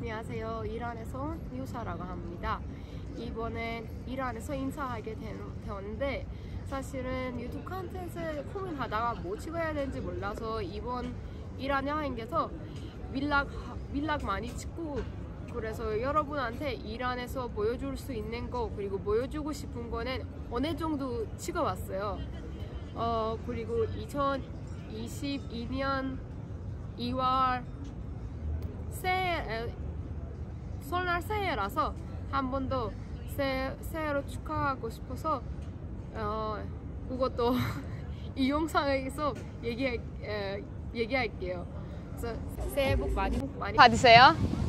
안녕하세요. 이란에서 온 유사라고 합니다. 이번엔 이란에서 인사하게 되었는데 사실은 유튜브 컨텐츠 고민하다가 뭐 찍어야 되는지 몰라서 이번 이란 여행에서 밀락 많이 찍고 그래서 여러분한테 이란에서 보여줄 수 있는 거 그리고 보여주고 싶은 거는 어느 정도 찍어봤어요. 그리고 2022년 2월 설날 새해라서 한 번 더 새해로 축하하고 싶어서 그것도 이 영상에서 얘기할게요. 그래서 새해 복 많이 받으세요.